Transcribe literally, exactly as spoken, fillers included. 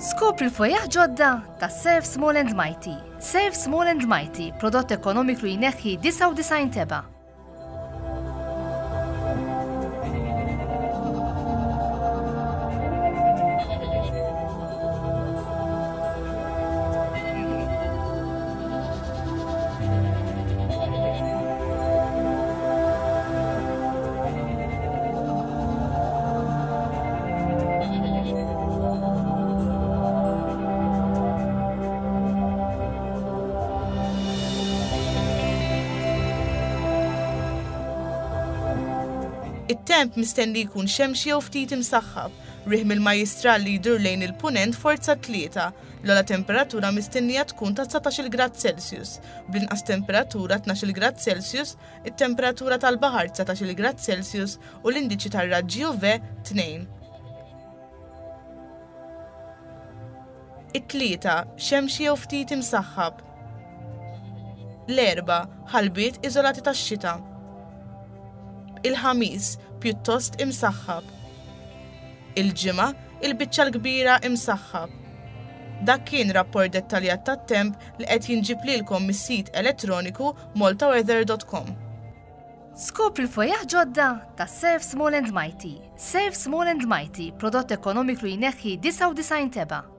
Skopri l-fojjaħ ġodda ta' Serve Small and Mighty. Serve Small and Mighty, prodott ekonomiku jneħħi disa' u disajn teba'. It-temp mistenni jkun xemxi jew ftit imsaħħab, riħ mill-majjistral li jdur lejn il-punent forza tlieta, l-ogħla temperatura mistennija tkun ta' satax-il grad Celsius, bl-inqas temperatura tnax-il grad Celsius, it-temperatura tal-baħar satax-il grad Celsius u l-indiċi tar-raġġi U V tnejn. It-tlieta xemxi jew ftit imsaħħab. L-erba' ħalbiet iżolati tax-xita. Il-ħamis pjuttost imsaħħab. Il-ġimgħa il-biċċa l-kbira imsaħħab. Dak kien rapport dettaljat tat-temp li qed jinġib lilkom mis-sit elettroniku malta weather dot com. Skopri l-fojjaħ ġodda ta' Serve Small and Mighty. Serve Small and Mighty, prodott ekonomiku jneħħi disa' u disajn teba'.